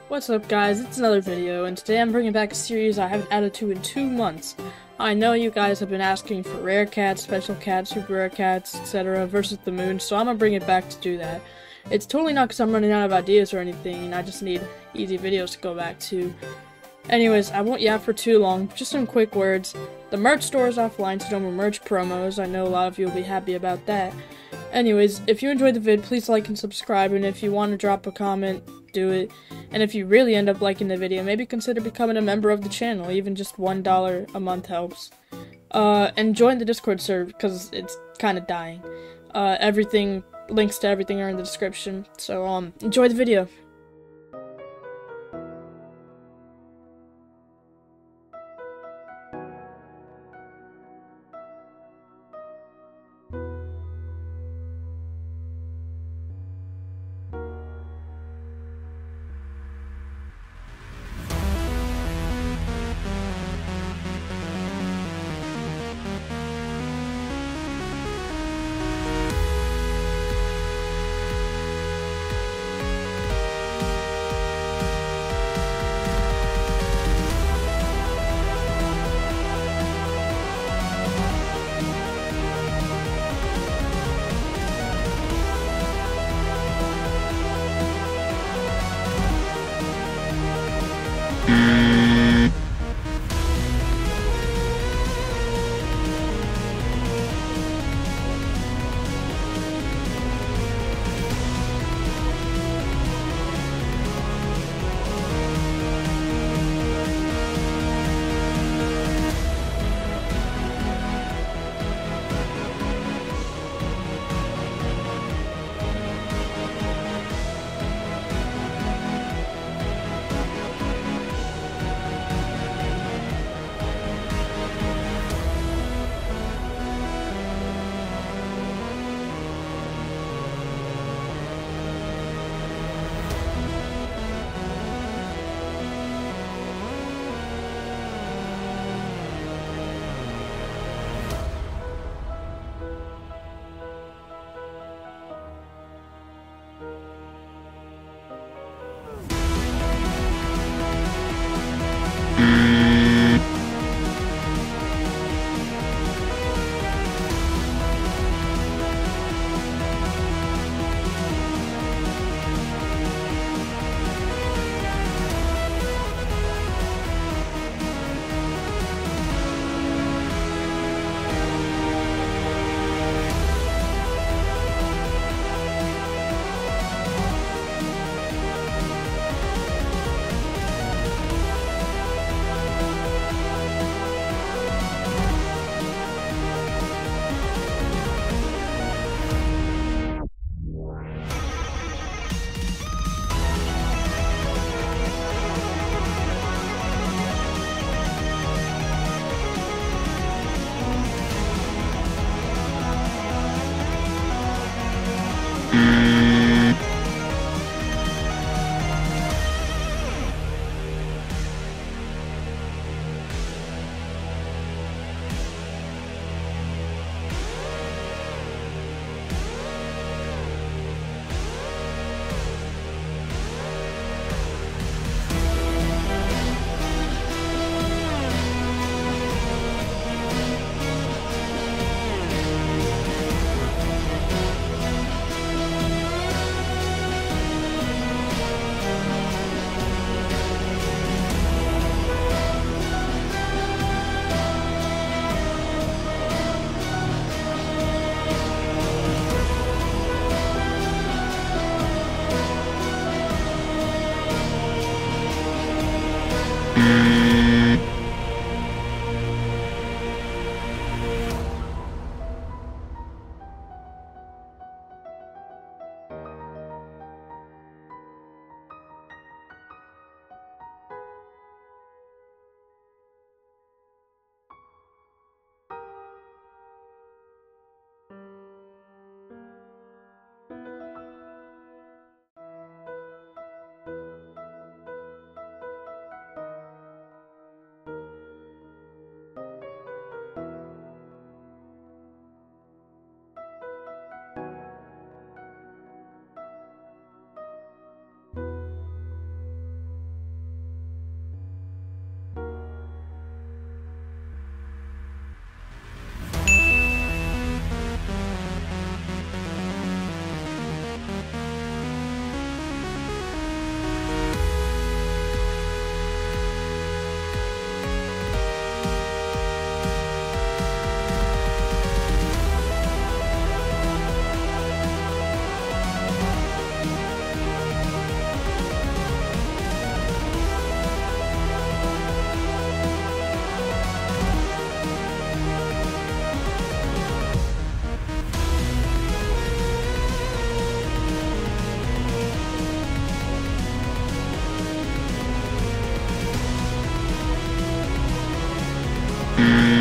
What's up guys, it's another video, and today I'm bringing back a series I haven't added to in 2 months. I know you guys have been asking for rare cats, special cats, super rare cats, etc. versus the moon, so I'm gonna bring it back to do that. It's totally not because I'm running out of ideas or anything, I just need easy videos to go back to. Anyways, I won't yap for too long, just some quick words. The merch store is offline, so no more merch promos. I know a lot of you will be happy about that. Anyways, if you enjoyed the vid, please like and subscribe, and if you want to drop a comment, do it. And if you really end up liking the video, maybe consider becoming a member of the channel. Even just $1 a month helps. And join the Discord server, because it's kind of dying. Links to everything are in the description. So, enjoy the video. Bye.